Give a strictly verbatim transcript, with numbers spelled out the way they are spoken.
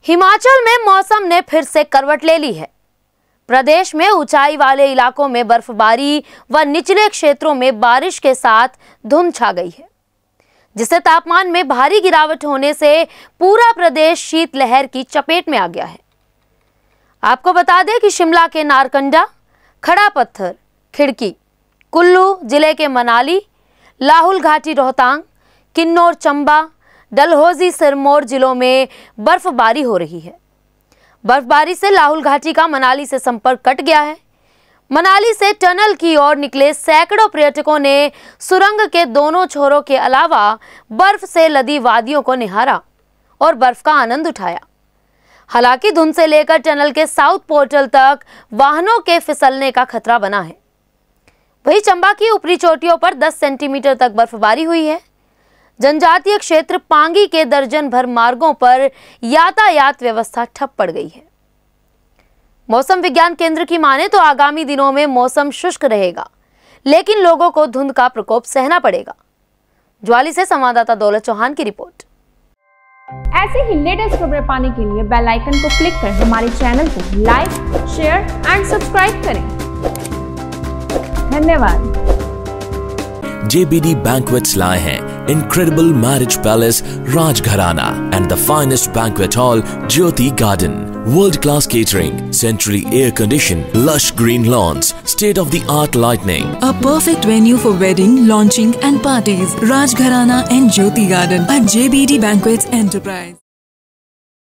हिमाचल में मौसम ने फिर से करवट ले ली है। प्रदेश में ऊंचाई वाले इलाकों में बर्फबारी व निचले क्षेत्रों में बारिश के साथ धुंध छा गई है, जिससे तापमान में भारी गिरावट होने से पूरा प्रदेश शीतलहर की चपेट में आ गया है। आपको बता दें कि शिमला के नारकंडा, खड़ा पत्थर, खिड़की, कुल्लू जिले के मनाली, लाहौल घाटी, रोहतांग, किन्नौर, चंबा, डलहौजी, सिरमौर जिलों में बर्फबारी हो रही है। बर्फबारी से लाहौल घाटी का मनाली से संपर्क कट गया है। मनाली से टनल की ओर निकले सैकड़ों पर्यटकों ने सुरंग के दोनों छोरों के अलावा बर्फ से लदी वादियों को निहारा और बर्फ का आनंद उठाया। हालांकि धुंध से लेकर टनल के साउथ पोर्टल तक वाहनों के फिसलने का खतरा बना है। वहीं चंबा की ऊपरी चोटियों पर दस सेंटीमीटर तक बर्फबारी हुई है। जनजातीय क्षेत्र पांगी के दर्जन भर मार्गों पर यातायात व्यवस्था ठप पड़ गई है। मौसम विज्ञान केंद्र की माने तो आगामी दिनों में मौसम शुष्क रहेगा, लेकिन लोगों को धुंध का प्रकोप सहना पड़ेगा। ज्वाली से संवाददाता दौलत चौहान की रिपोर्ट। ऐसे ही लेटेस्ट खबरें पाने के लिए बेल आइकन को क्लिक कर हमारे चैनल को लाइक, शेयर एंड सब्सक्राइब करें। धन्यवाद। J B D Banquets लाए हैं Incredible Marriage Palace Rajgharana and the finest banquet hall Jyoti Garden. World-class catering, centrally air-conditioned, lush green lawns, state-of-the-art lighting. A perfect venue for wedding, launching and parties. Rajgharana and Jyoti Garden at J B D Banquets Enterprise.